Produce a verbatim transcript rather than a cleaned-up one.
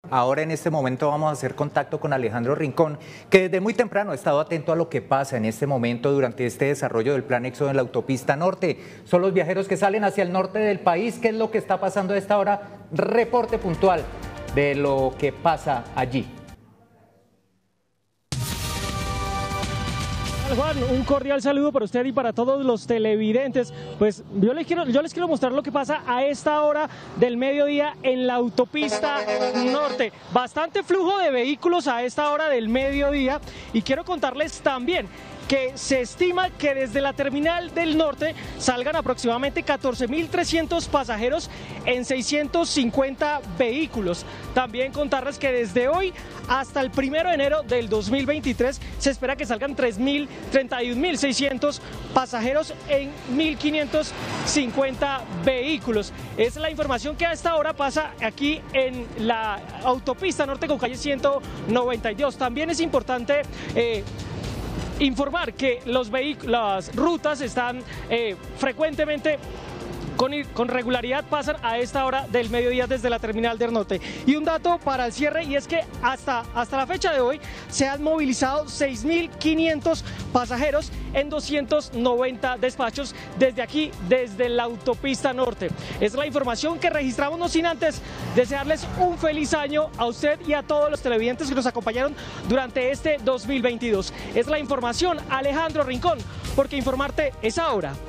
Ahora en este momento vamos a hacer contacto con Alejandro Rincón, que desde muy temprano ha estado atento a lo que pasa en este momento durante este desarrollo del Plan Éxodo en la autopista norte. Son los viajeros que salen hacia el norte del país. ¿Qué es lo que está pasando a esta hora? Reporte puntual de lo que pasa allí. Juan, un cordial saludo para usted y para todos los televidentes. Pues yo les quiero, yo les quiero mostrar lo que pasa a esta hora del mediodía en la autopista norte. Bastante flujo de vehículos a esta hora del mediodía, y quiero contarles también que se estima que desde la terminal del norte salgan aproximadamente catorce mil trescientos pasajeros en seiscientos cincuenta vehículos. También contarles que desde hoy hasta el primero de enero del dos mil veintitrés se espera que salgan treinta y un mil seiscientos pasajeros en mil quinientos cincuenta vehículos. Es la información que a esta hora pasa aquí en la autopista norte con calle ciento noventa y dos. También es importante eh, informar que los las rutas están eh, frecuentemente Con, con regularidad pasan a esta hora del mediodía desde la terminal del norte. Y un dato para el cierre, y es que hasta, hasta la fecha de hoy se han movilizado seis mil quinientos pasajeros en doscientos noventa despachos desde aquí, desde la autopista norte. Es la información que registramos, no sin antes desearles un feliz año a usted y a todos los televidentes que nos acompañaron durante este dos mil veintidós. Es la información, Alejandro Rincón, porque informarte es ahora.